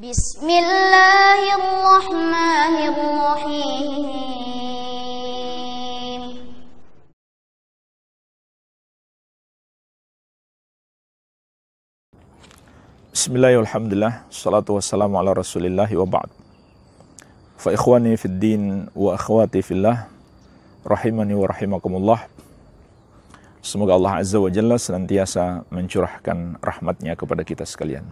Bismillahirrahmanirrahim. Bismillahirrahmanirrahim. Salatu wassalamu ala rasulillahi wa ba'd. Fa ikhwani fid din wa akhwati fillah, rahimani wa rahimakumullah. Semoga Allah Azza wa Jalla senantiasa mencurahkan rahmatnya kepada kita sekalian.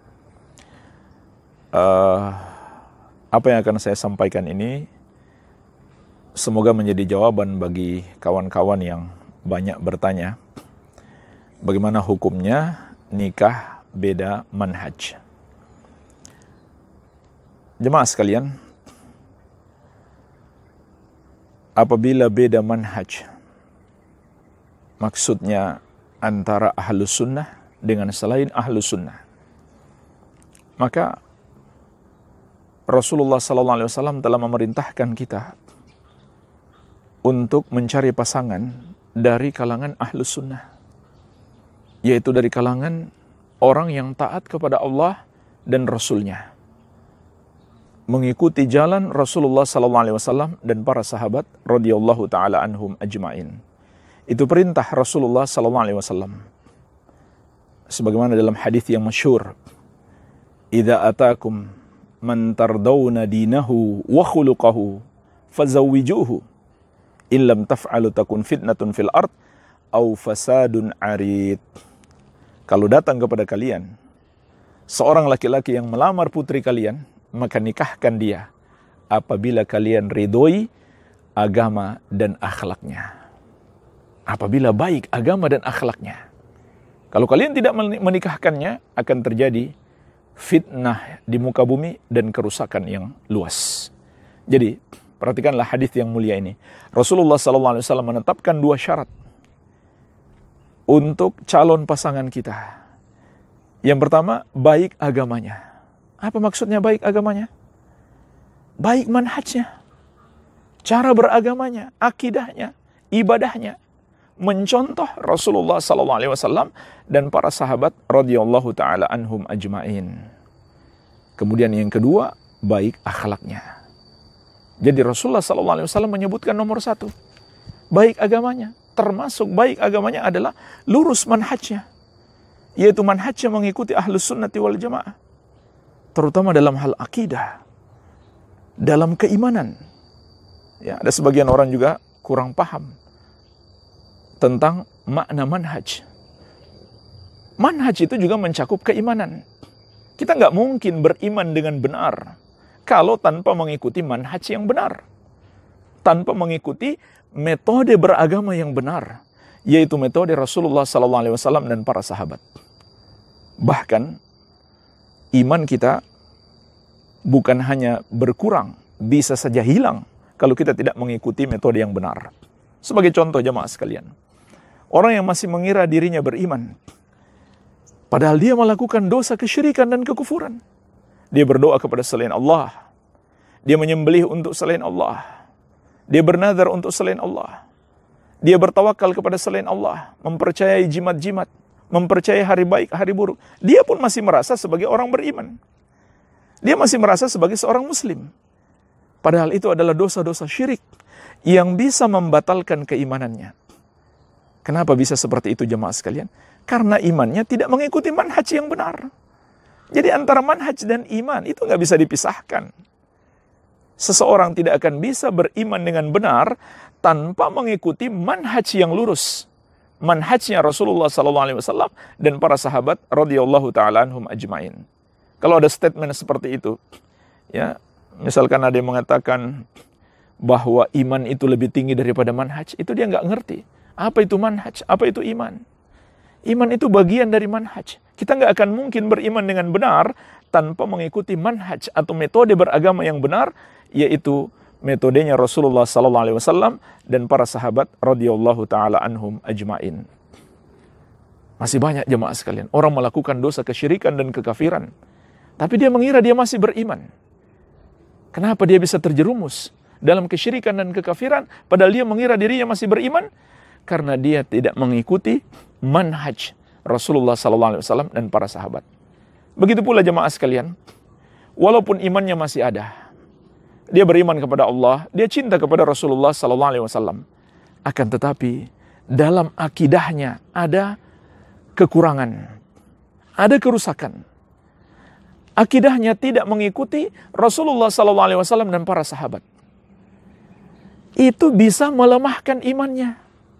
Apa yang akan saya sampaikan ini semoga menjadi jawaban bagi kawan-kawan yang banyak bertanya bagaimana hukumnya nikah beda manhaj. Jemaah sekalian, apabila beda manhaj, maksudnya antara ahlus sunnah dengan selain ahlus sunnah, maka Rasulullah SAW telah memerintahkan kita untuk mencari pasangan dari kalangan ahlus sunnah, yaitu dari kalangan orang yang taat kepada Allah dan Rasulnya, mengikuti jalan Rasulullah SAW dan para sahabat radhiyallahu taala anhum ajma'in. Itu perintah Rasulullah SAW. Sebagaimana dalam hadis yang masyhur, "Idza atakum man tardawna dinahu wa khuluquhu fazawwijuhu illam taf'alu takun fitnatun fil ard au fasadun arid." Kalau datang kepada kalian seorang laki-laki yang melamar putri kalian, maka nikahkan dia apabila kalian ridhoi agama dan akhlaknya. Apabila baik agama dan akhlaknya. Kalau kalian tidak menikahkannya, akan terjadi fitnah di muka bumi dan kerusakan yang luas. Jadi, perhatikanlah hadis yang mulia ini. Rasulullah SAW menetapkan 2 syarat untuk calon pasangan kita. Yang pertama, baik agamanya. Apa maksudnya baik agamanya? Baik manhajnya, cara beragamanya, akidahnya, ibadahnya, mencontoh Rasulullah SAW dan para sahabat radhiyallahu taala anhum ajma'in. Kemudian yang kedua, baik akhlaknya. Jadi Rasulullah SAW menyebutkan nomor 1, baik agamanya. Termasuk baik agamanya adalah lurus manhajnya, yaitu manhajnya mengikuti ahlus sunnati wal jamaah, terutama dalam hal akidah, dalam keimanan. Ya, ada sebagian orang juga kurang paham tentang makna manhaj. Manhaj itu juga mencakup keimanan. Kita nggak mungkin beriman dengan benar kalau tanpa mengikuti manhaj yang benar, tanpa mengikuti metode beragama yang benar, yaitu metode Rasulullah SAW dan para sahabat. Bahkan iman kita bukan hanya berkurang, bisa saja hilang kalau kita tidak mengikuti metode yang benar. Sebagai contoh jemaah sekalian, orang yang masih mengira dirinya beriman, padahal dia melakukan dosa kesyirikan dan kekufuran. Dia berdoa kepada selain Allah, dia menyembelih untuk selain Allah, dia bernazar untuk selain Allah, dia bertawakal kepada selain Allah, mempercayai jimat-jimat, mempercayai hari baik, hari buruk. Dia pun masih merasa sebagai orang beriman. Dia masih merasa sebagai seorang muslim. Padahal itu adalah dosa-dosa syirik yang bisa membatalkan keimanannya. Kenapa bisa seperti itu jemaah sekalian? Karena imannya tidak mengikuti manhaj yang benar. Jadi antara manhaj dan iman itu nggak bisa dipisahkan. Seseorang tidak akan bisa beriman dengan benar tanpa mengikuti manhaj yang lurus, manhajnya Rasulullah SAW dan para sahabat radhiyallahu taala anhum ajma'in. Kalau ada statement seperti itu, ya, misalkan ada yang mengatakan bahwa iman itu lebih tinggi daripada manhaj, itu dia nggak ngerti apa itu manhaj, apa itu iman. Iman itu bagian dari manhaj. Kita nggak akan mungkin beriman dengan benar tanpa mengikuti manhaj atau metode beragama yang benar, yaitu metodenya Rasulullah SAW dan para sahabat radhiyallahu taala anhum ajma'in. Masih banyak jemaah sekalian orang melakukan dosa kesyirikan dan kekafiran, tapi dia mengira dia masih beriman. Kenapa dia bisa terjerumus dalam kesyirikan dan kekafiran padahal dia mengira dirinya masih beriman? Karena dia tidak mengikuti manhaj Rasulullah SAW dan para sahabat. Begitu pula jemaah sekalian, walaupun imannya masih ada. Dia beriman kepada Allah, dia cinta kepada Rasulullah sallallahu alaihi wasallam. Akan tetapi dalam akidahnya ada kekurangan, ada kerusakan. Akidahnya tidak mengikuti Rasulullah sallallahu alaihi wasallam dan para sahabat. Itu bisa melemahkan imannya.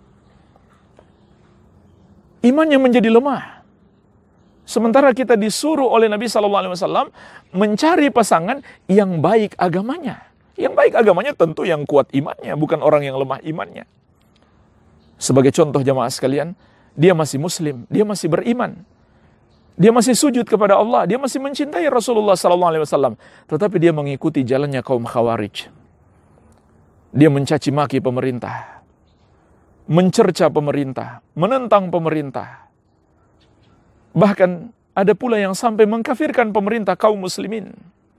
Imannya menjadi lemah. Sementara kita disuruh oleh Nabi SAW mencari pasangan yang baik agamanya. Yang baik agamanya tentu yang kuat imannya, bukan orang yang lemah imannya. Sebagai contoh jamaah sekalian, dia masih muslim, dia masih beriman. Dia masih sujud kepada Allah, dia masih mencintai Rasulullah SAW. Tetapi dia mengikuti jalannya kaum Khawarij. Dia mencaci maki pemerintah, mencerca pemerintah, menentang pemerintah. Bahkan ada pula yang sampai mengkafirkan pemerintah kaum muslimin.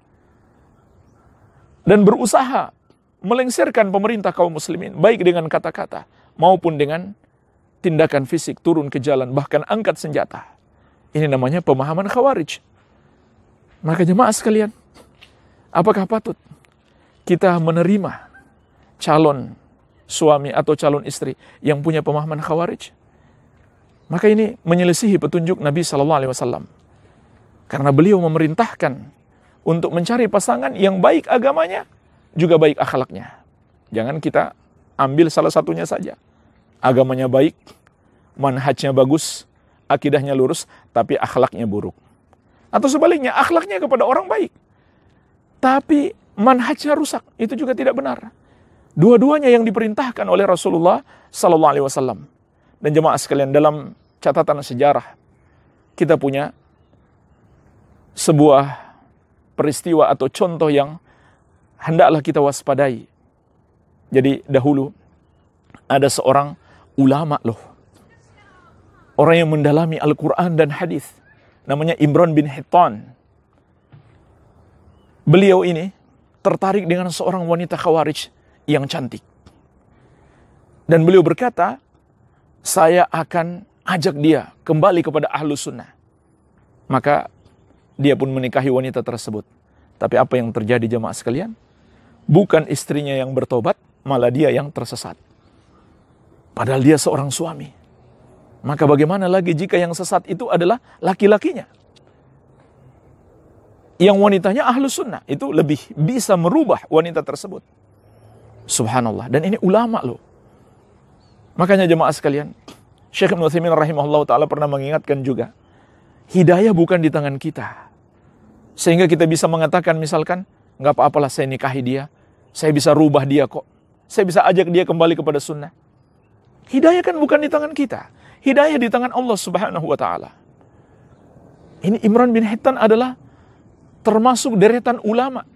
Dan berusaha melengsarkan pemerintah kaum muslimin. Baik dengan kata-kata maupun dengan tindakan fisik, turun ke jalan, bahkan angkat senjata. Ini namanya pemahaman Khawarij. Maka jemaah sekalian, apakah patut kita menerima calon suami atau calon istri yang punya pemahaman Khawarij? Maka ini menyelisihi petunjuk Nabi SAW. Karena beliau memerintahkan untuk mencari pasangan yang baik agamanya, juga baik akhlaknya. Jangan kita ambil salah satunya saja. Agamanya baik, manhajnya bagus, akidahnya lurus, tapi akhlaknya buruk. Atau sebaliknya, akhlaknya kepada orang baik, tapi manhajnya rusak. Itu juga tidak benar. Dua-duanya yang diperintahkan oleh Rasulullah SAW. Dan jemaah sekalian, dalam catatan sejarah, kita punya sebuah peristiwa atau contoh yang hendaklah kita waspadai. Jadi dahulu ada seorang ulama loh, orang yang mendalami Al-Quran dan hadis, namanya Imran bin Hittan. Beliau ini tertarik dengan seorang wanita Khawarij yang cantik. Dan beliau berkata, saya akan ajak dia kembali kepada Ahlus Sunnah. Maka dia pun menikahi wanita tersebut. Tapi apa yang terjadi jemaah sekalian? Bukan istrinya yang bertobat, malah dia yang tersesat. Padahal dia seorang suami. Maka bagaimana lagi jika yang sesat itu adalah laki-lakinya? Yang wanitanya Ahlus Sunnah, itu lebih bisa merubah wanita tersebut. Subhanallah. Dan ini ulama loh. Makanya jemaah sekalian, Syekh Ibnu Utsaimin rahimahullah ta'ala pernah mengingatkan juga, hidayah bukan di tangan kita. Sehingga kita bisa mengatakan misalkan, nggak apa-apalah saya nikahi dia, saya bisa rubah dia kok, saya bisa ajak dia kembali kepada sunnah. Hidayah kan bukan di tangan kita, hidayah di tangan Allah Subhanahu wa ta'ala. Ini Imran bin Hittan adalah termasuk deretan ulama.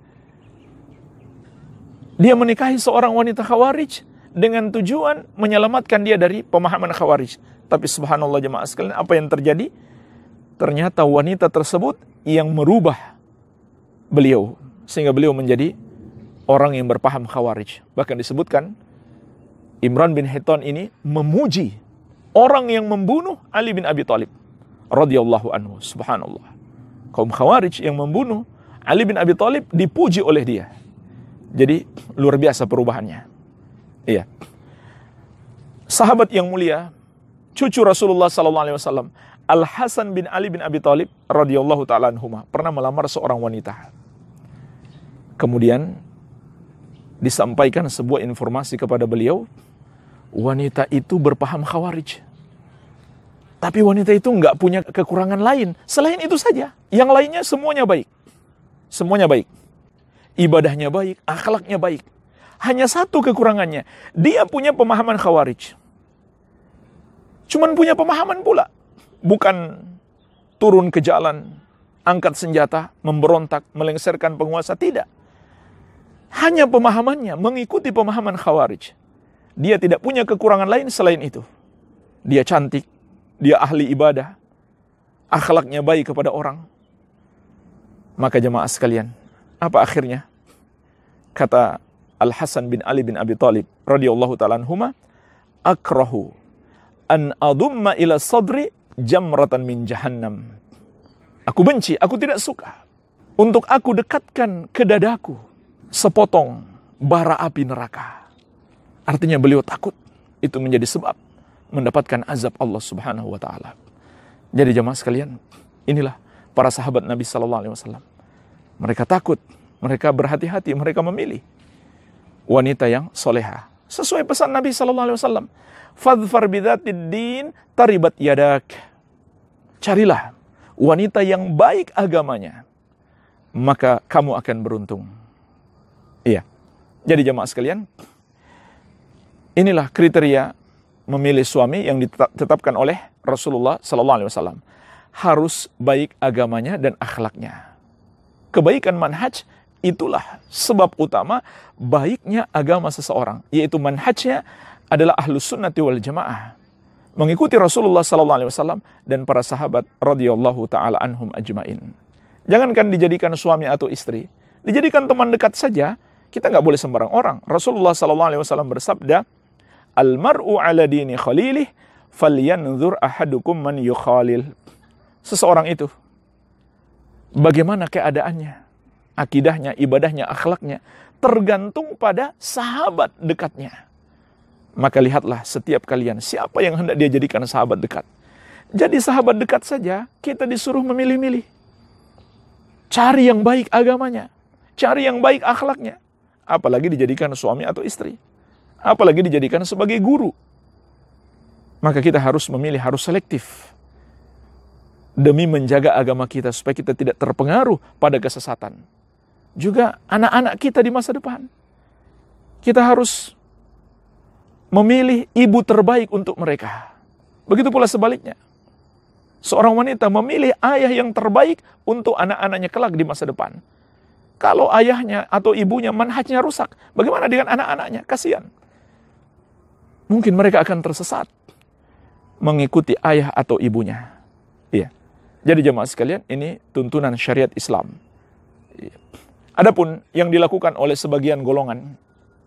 Dia menikahi seorang wanita Khawarij dengan tujuan menyelamatkan dia dari pemahaman Khawarij. Tapi subhanallah jemaah sekalian, apa yang terjadi? Ternyata wanita tersebut yang merubah beliau, sehingga beliau menjadi orang yang berpaham Khawarij. Bahkan disebutkan, Imran bin Hittan ini memuji orang yang membunuh Ali bin Abi Thalib radhiyallahu anhu. Subhanallah. Kaum Khawarij yang membunuh Ali bin Abi Thalib dipuji oleh dia. Jadi luar biasa perubahannya. Iya. Sahabat yang mulia, cucu Rasulullah SAW, Al-Hasan bin Ali bin Abi Thalib radhiyallahu ta'ala anhuma, pernah melamar seorang wanita. Kemudian disampaikan sebuah informasi kepada beliau, wanita itu berpaham Khawarij. Tapi wanita itu nggak punya kekurangan lain selain itu saja. Yang lainnya semuanya baik. Semuanya baik. Ibadahnya baik, akhlaknya baik. Hanya satu kekurangannya, dia punya pemahaman Khawarij. Cuman punya pemahaman pula. Bukan turun ke jalan, angkat senjata, memberontak, melengsarkan penguasa. Tidak. Hanya pemahamannya, mengikuti pemahaman Khawarij. Dia tidak punya kekurangan lain selain itu. Dia cantik, dia ahli ibadah, akhlaknya baik kepada orang. Maka jemaah sekalian, apa akhirnya? Kata Al-Hasan bin Ali bin Abi Thalib radhiyallahu ta'ala anhuma, akrahu an adumma ila sadri jamratan min jahannam. Aku benci, aku tidak suka untuk aku dekatkan ke dadaku sepotong bara api neraka. Artinya beliau takut itu menjadi sebab mendapatkan azab Allah Subhanahu wa taala. Jadi jemaah sekalian, inilah para sahabat Nabi sallallahu alaihi wasallam. Mereka takut, mereka berhati-hati, mereka memilih wanita yang soleha. Sesuai pesan Nabi sallallahu alaihi wasallam, "Fadhfar bidzatid din taribat yadak." Carilah wanita yang baik agamanya, maka kamu akan beruntung. Iya. Jadi jemaah sekalian, inilah kriteria memilih suami yang ditetapkan oleh Rasulullah sallallahu alaihi wasallam. Harus baik agamanya dan akhlaknya. Kebaikan manhaj itulah sebab utama baiknya agama seseorang, yaitu manhajnya adalah ahlus sunnati wal jamaah, mengikuti Rasulullah sallallahu alaihi wasallam dan para sahabat radhiyallahu taala anhum ajmain. Jangankan dijadikan suami atau istri, dijadikan teman dekat saja, kita nggak boleh sembarang orang. Rasulullah sallallahu alaihi wasallam bersabda, "Al-mar'u 'ala dini khalilih, falyanzur ahadukum man yukhalil." Seseorang itu bagaimana keadaannya, akidahnya, ibadahnya, akhlaknya, tergantung pada sahabat dekatnya. Maka lihatlah setiap kalian siapa yang hendak dia jadikan sahabat dekat. Jadi sahabat dekat saja kita disuruh memilih-milih. Cari yang baik agamanya, cari yang baik akhlaknya. Apalagi dijadikan suami atau istri. Apalagi dijadikan sebagai guru. Maka kita harus memilih, harus selektif. Demi menjaga agama kita supaya kita tidak terpengaruh pada kesesatan. Juga anak-anak kita di masa depan. Kita harus memilih ibu terbaik untuk mereka. Begitu pula sebaliknya. Seorang wanita memilih ayah yang terbaik untuk anak-anaknya kelak di masa depan. Kalau ayahnya atau ibunya manhajnya rusak, bagaimana dengan anak-anaknya? Kasihan. Mungkin mereka akan tersesat mengikuti ayah atau ibunya. Iya. Jadi jemaah sekalian, ini tuntunan syariat Islam. Iya. Adapun yang dilakukan oleh sebagian golongan,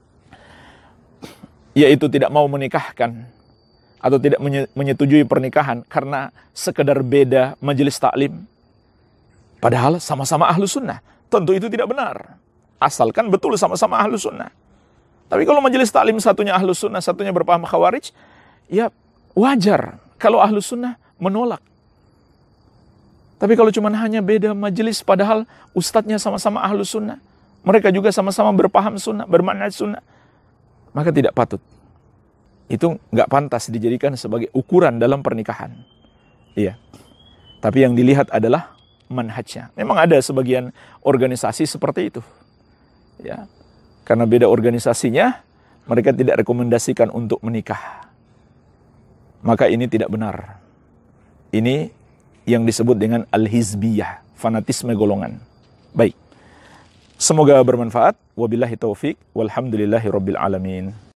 yaitu tidak mau menikahkan atau tidak menyetujui pernikahan karena sekedar beda majelis taklim, padahal sama-sama ahlu sunnah. Tentu itu tidak benar. Asalkan betul sama-sama ahlu sunnah. Tapi kalau majelis taklim satunya ahlu sunnah, satunya berpaham khawarij, ya wajar kalau ahlu sunnah menolak. Tapi kalau cuma hanya beda majelis, padahal ustadznya sama-sama ahlu sunnah, mereka juga sama-sama berpaham sunnah, bermanhaj sunnah, maka tidak patut. Itu nggak pantas dijadikan sebagai ukuran dalam pernikahan. Iya. Tapi yang dilihat adalah manhajnya. Memang ada sebagian organisasi seperti itu. Ya. Karena beda organisasinya, mereka tidak rekomendasikan untuk menikah. Maka ini tidak benar. Ini yang disebut dengan al-hizbiyah, fanatisme golongan. Baik. Semoga bermanfaat. Wabillahi taufik. Walhamdulillahi rabbil alamin.